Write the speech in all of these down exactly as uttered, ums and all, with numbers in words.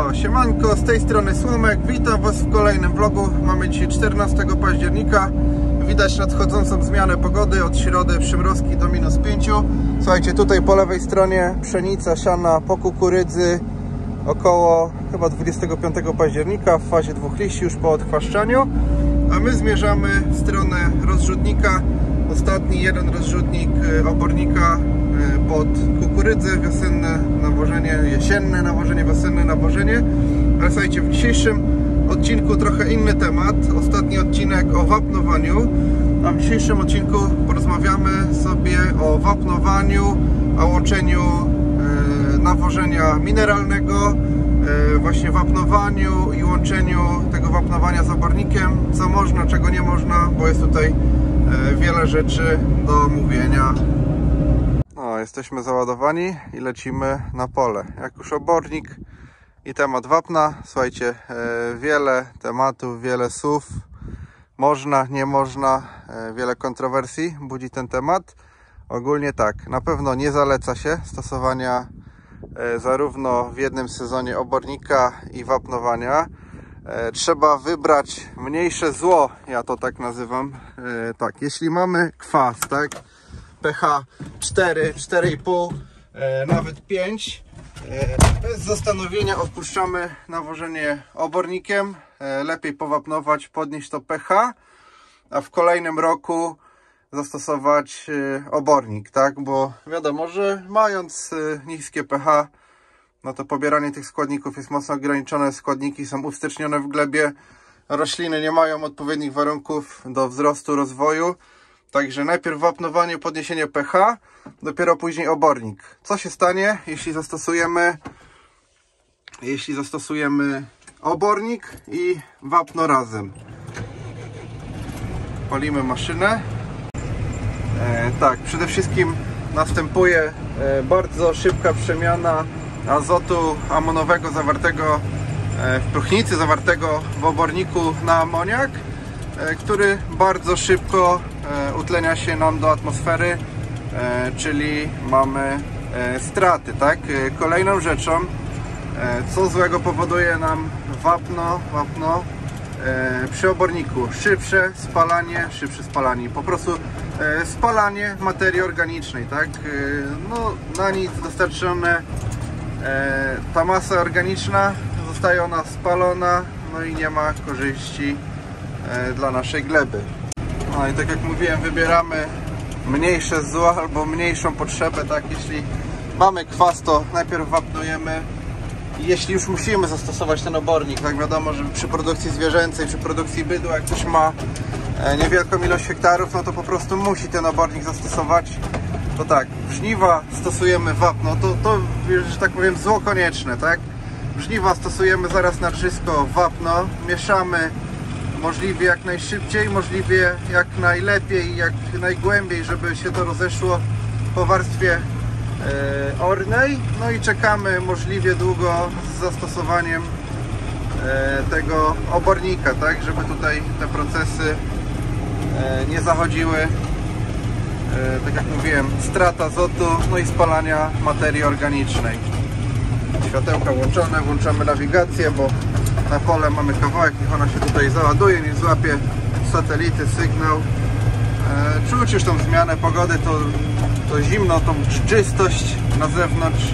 Siemanko, siemanko, z tej strony Słomek, witam Was w kolejnym vlogu. Mamy dzisiaj czternastego października. Widać nadchodzącą zmianę pogody, od środy przymrozki do minus pięciu. Słuchajcie, tutaj po lewej stronie pszenica siana po kukurydzy około chyba dwudziestego piątego października w fazie dwóch liści, już po odchwaszczaniu. A my zmierzamy w stronę rozrzutnika. Ostatni jeden rozrzutnik obornika pod kukurydzę, wiosenne nawożenie, jesienne nawożenie, wiosenne nawożenie. Ale słuchajcie, w dzisiejszym odcinku trochę inny temat. Ostatni odcinek o wapnowaniu, a w dzisiejszym odcinku porozmawiamy sobie o wapnowaniu, o łączeniu nawożenia mineralnego, właśnie wapnowaniu i łączeniu tego wapnowania z obornikiem, co można, czego nie można, bo jest tutaj wiele rzeczy do omówienia. No, jesteśmy załadowani i lecimy na pole. Jak już obornik i temat wapna, słuchajcie, wiele tematów, wiele słów, można, nie można, wiele kontrowersji budzi ten temat. Ogólnie tak, na pewno nie zaleca się stosowania zarówno w jednym sezonie obornika i wapnowania. Trzeba wybrać mniejsze zło, ja to tak nazywam. Tak, jeśli mamy kwas, tak, pH cztery, cztery i pół, nawet pięć, bez zastanowienia odpuszczamy nawożenie obornikiem. Lepiej powapnować, podnieść to pH, a w kolejnym roku zastosować obornik, tak, bo wiadomo, że mając niskie pH, no to pobieranie tych składników jest mocno ograniczone, składniki są ustycznione w glebie, rośliny nie mają odpowiednich warunków do wzrostu, rozwoju, także najpierw wapnowanie, podniesienie pH, dopiero później obornik. Co się stanie, jeśli zastosujemy jeśli zastosujemy obornik i wapno razem? Palimy maszynę. E, tak, przede wszystkim następuje e, bardzo szybka przemiana azotu amonowego zawartego w próchnicy, zawartego w oborniku na amoniak, który bardzo szybko utlenia się nam do atmosfery, czyli mamy straty, tak? Kolejną rzeczą, co złego powoduje nam wapno, wapno przy oborniku, szybsze spalanie, szybsze spalanie, po prostu spalanie materii organicznej, tak? No, na nic dostarczone ta masa organiczna, zostaje ona spalona, no i nie ma korzyści dla naszej gleby. No i tak jak mówiłem, wybieramy mniejsze zło albo mniejszą potrzebę, tak? Jeśli mamy kwas, to najpierw wapnujemy. Jeśli już musimy zastosować ten obornik, tak, wiadomo, że przy produkcji zwierzęcej, przy produkcji bydła, jak ktoś ma niewielką ilość hektarów, no to po prostu musi ten obornik zastosować. To tak, w żniwa stosujemy wapno, to, to że tak powiem zło konieczne, tak? W żniwa stosujemy zaraz na wszystko wapno, mieszamy możliwie jak najszybciej, możliwie jak najlepiej, jak najgłębiej, żeby się to rozeszło po warstwie e, ornej. No i czekamy możliwie długo z zastosowaniem e, tego obornika, tak? Żeby tutaj te procesy e, nie zachodziły. Tak jak mówiłem, strata azotu, no i spalania materii organicznej. Światełka włączone, włączamy nawigację, bo na pole mamy kawałek, niech ona się tutaj załaduje, niech złapie satelity, sygnał. E, czuć już tą zmianę pogody, to, to zimno, tą czystość na zewnątrz.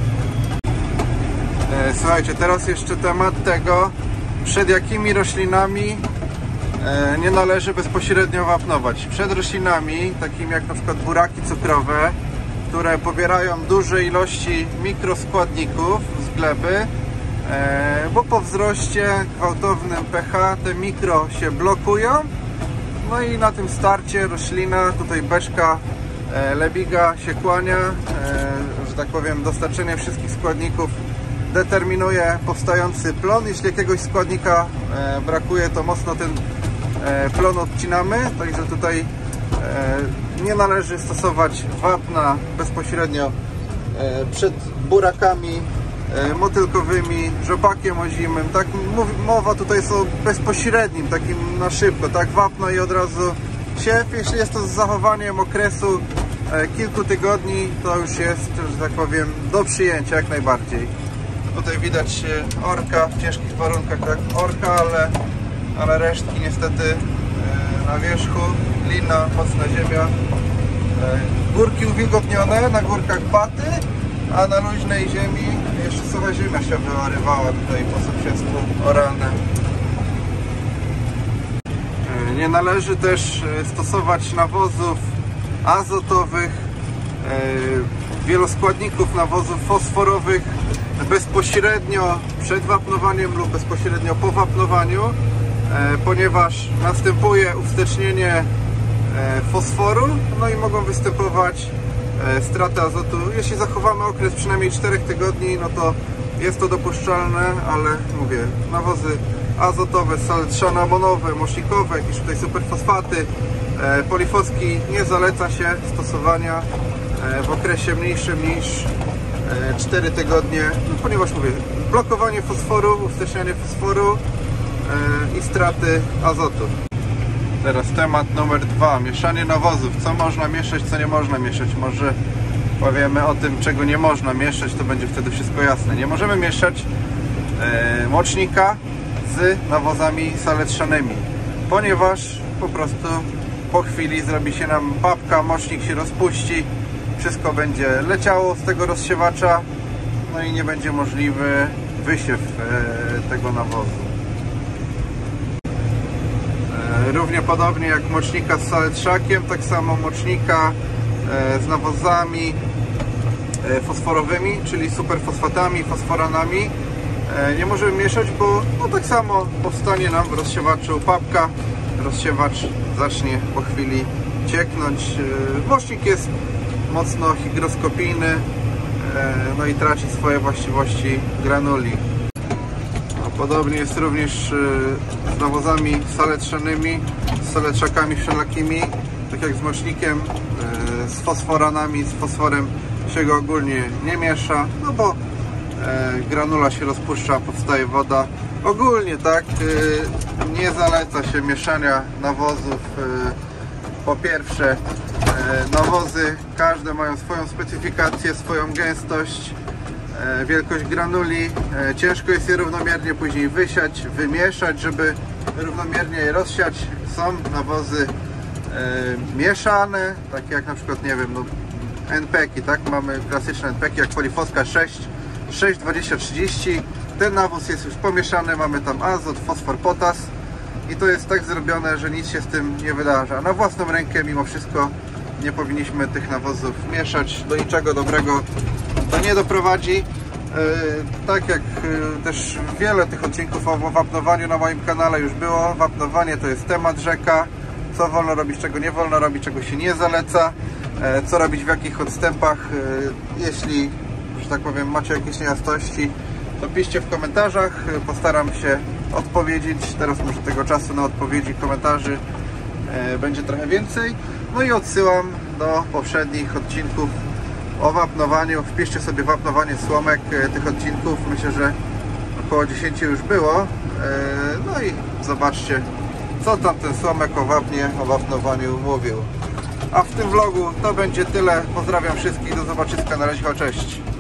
E, słuchajcie, teraz jeszcze temat tego, przed jakimi roślinami nie należy bezpośrednio wapnować. Przed roślinami, takimi jak na przykład buraki cukrowe, które pobierają duże ilości mikroskładników z gleby, bo po wzroście gwałtownym pH te mikro się blokują, no i na tym starcie roślina, tutaj beczka lebiga się kłania, że tak powiem, dostarczenie wszystkich składników determinuje powstający plon. Jeśli jakiegoś składnika brakuje, to mocno ten plon odcinamy, także tutaj nie należy stosować wapna bezpośrednio przed burakami motylkowymi, rzepakiem ozimym, tak, mowa tutaj jest o bezpośrednim, takim na szybko, tak, wapno i od razu siew. Jeśli jest to z zachowaniem okresu kilku tygodni, to już jest, że tak powiem, do przyjęcia jak najbardziej. Tutaj widać orka w ciężkich warunkach, tak, orka, ale, ale resztki niestety na wierzchu, lina, mocna ziemia, górki uwilgotnione, na górkach paty, a na luźnej ziemi jeszcze sucha ziemia się wyrywała tutaj po sąsiedztwu oralne. Nie należy też stosować nawozów azotowych, wieloskładników nawozów fosforowych bezpośrednio przed wapnowaniem lub bezpośrednio po wapnowaniu, ponieważ następuje uwstecznienie fosforu, no i mogą występować straty azotu. Jeśli zachowamy okres przynajmniej czterech tygodni, no to jest to dopuszczalne, ale mówię, nawozy azotowe, sale trzcinoamonowe, mośnikowe, jakieś tutaj superfosfaty, polifoski nie zaleca się stosowania w okresie mniejszym niż cztery tygodnie, no ponieważ mówię, blokowanie fosforu, uwstecznianie fosforu i straty azotu. Teraz temat numer dwa, mieszanie nawozów. Co można mieszać, co nie można mieszać. Może powiemy o tym, czego nie można mieszać, to będzie wtedy wszystko jasne. Nie możemy mieszać e, mocznika z nawozami saletrzanymi, ponieważ po prostu po chwili zrobi się nam papka, mocznik się rozpuści, wszystko będzie leciało z tego rozsiewacza, no i nie będzie możliwy wysiew e, tego nawozu. Równie podobnie jak mocznika z saletrzakiem, tak samo mocznika z nawozami fosforowymi, czyli superfosfatami, fosforanami nie możemy mieszać, bo no tak samo powstanie nam w rozsiewaczu papka, rozsiewacz zacznie po chwili cieknąć. Mocznik jest mocno hygroskopijny, no i traci swoje właściwości granuli. Podobnie jest również z nawozami saletrzanymi, z saletrzakami wszelakimi, tak jak z mocznikiem, z fosforanami, z fosforem się go ogólnie nie miesza, no bo granula się rozpuszcza, powstaje woda. Ogólnie tak, nie zaleca się mieszania nawozów. Po pierwsze, nawozy każde mają swoją specyfikację, swoją gęstość, wielkość granuli, ciężko jest je równomiernie później wysiać, wymieszać, żeby równomiernie je rozsiać. Są nawozy e, mieszane, takie jak na przykład, nie wiem, no, en pe ki, tak? Mamy klasyczne en pe ki jak Polifoska sześć, sześć, dwadzieścia, trzydzieści. Ten nawóz jest już pomieszany, mamy tam azot, fosfor, potas i to jest tak zrobione, że nic się z tym nie wydarza. Na własną rękę mimo wszystko nie powinniśmy tych nawozów mieszać, do niczego dobrego to nie doprowadzi. Tak jak też wiele tych odcinków o wapnowaniu na moim kanale już było, wapnowanie to jest temat rzeka. Co wolno robić, czego nie wolno robić, czego się nie zaleca, co robić w jakich odstępach. Jeśli, że tak powiem, macie jakieś niejasności, to piszcie w komentarzach, postaram się odpowiedzieć. Teraz może tego czasu na odpowiedzi komentarzy będzie trochę więcej. No i odsyłam do poprzednich odcinków o wapnowaniu. Wpiszcie sobie wapnowanie słomek, tych odcinków myślę, że około dziesięć już było. No i zobaczcie, co tam ten słomek o wapnie, o wapnowaniu mówił. A w tym vlogu to będzie tyle. Pozdrawiam wszystkich, do zobaczyska, na razie, cześć.